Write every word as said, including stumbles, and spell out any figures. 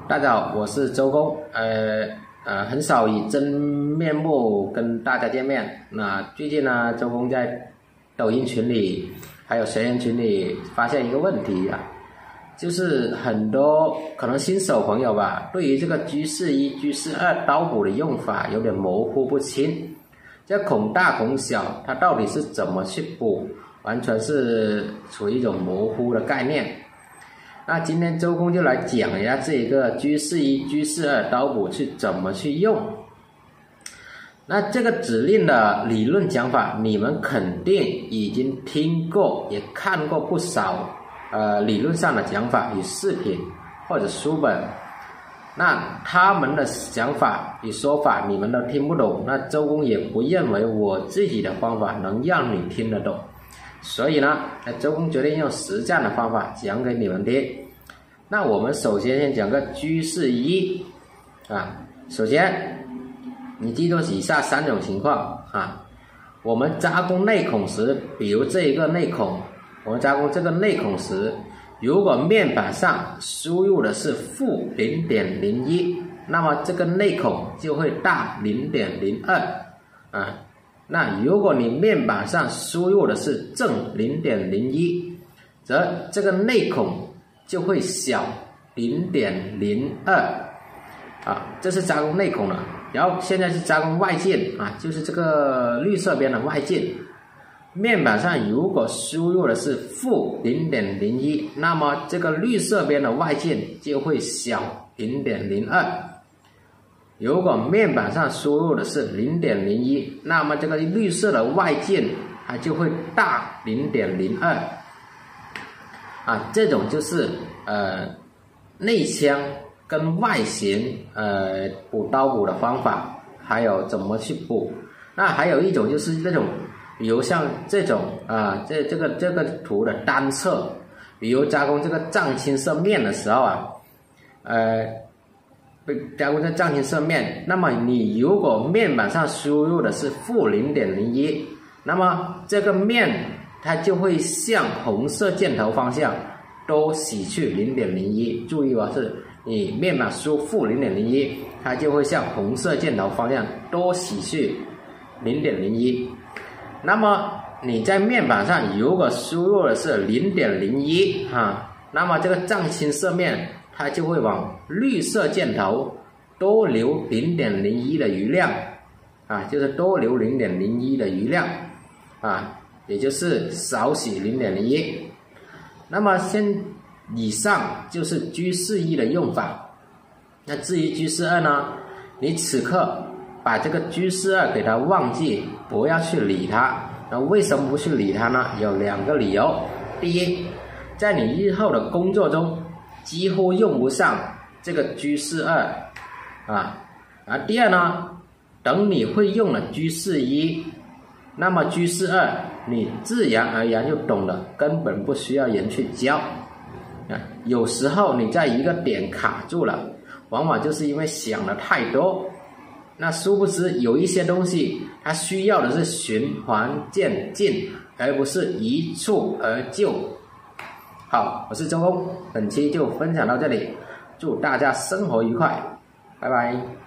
大家好，我是周公，呃呃，很少以真面目跟大家见面。那最近呢，周公在抖音群里还有学员群里发现一个问题啊，就是很多可能新手朋友吧，对于这个居士一、居士二刀补的用法有点模糊不清。这孔大孔小，它到底是怎么去补，完全是处于一种模糊的概念。那今天周公就来讲一下这个居士一、居士二刀补去怎么去用。那这个指令的理论讲法，你们肯定已经听过，也看过不少呃理论上的讲法与视频或者书本。那他们的讲法与说法你们都听不懂，那周公也不认为我自己的方法能让你听得懂。所以呢，周公决定用实战的方法讲给你们听。那我们首先先讲个居士一啊，首先你记住以下三种情况啊。我们扎攻内孔时，比如这一个内孔，我们扎攻这个内孔时，如果面板上输入的是负 零点零一， 那么这个内孔就会大 零点零二 啊。那如果你面板上输入的是正 零点零一， 则这个内孔就会小 零点零二 啊，这是扎攻内孔了。然后现在是扎攻外径啊，就是这个绿色边的外径。面板上如果输入的是负 零点零一， 那么这个绿色边的外径就会小 零点零二。如果面板上输入的是 零点零一， 那么这个绿色的外径它就会大 零点零二 啊，这种就是呃内腔跟外形呃补刀补的方法，还有怎么去补。那还有一种就是那种比如像这种啊这这个这个图的单侧，比如加工这个藏青色面的时候啊，呃被加工在藏青色面，那么你如果面板上输入的是负 零点零一， 那么这个面它就会向红色箭头方向多洗去 零点零一。 注意吧，是你面板输负 零点零一， 它就会向红色箭头方向多洗去 零点零一。 那么你在面板上如果输入的是 零点零一 啊，那么这个藏青色面它就会往绿色箭头多留 零点零一 的余量啊，就是多留 零点零一 的余量啊，也就是少洗 零点零一。 那么先以上就是居士一的用法。那至于居士二呢，你此刻把这个居士二给它忘记，不要去理它。那为什么不去理它呢？有两个理由。第一，在你日后的工作中几乎用不上这个居士二啊。啊，第二呢，等你会用了居士一，那么居士二你自然而然就懂了，根本不需要人去教。啊，有时候你在一个点卡住了，往往就是因为想的太多，那殊不知有一些东西它需要的是循环渐进，而不是一蹴而就。好，我是周公，本期就分享到这里，祝大家生活愉快，拜拜。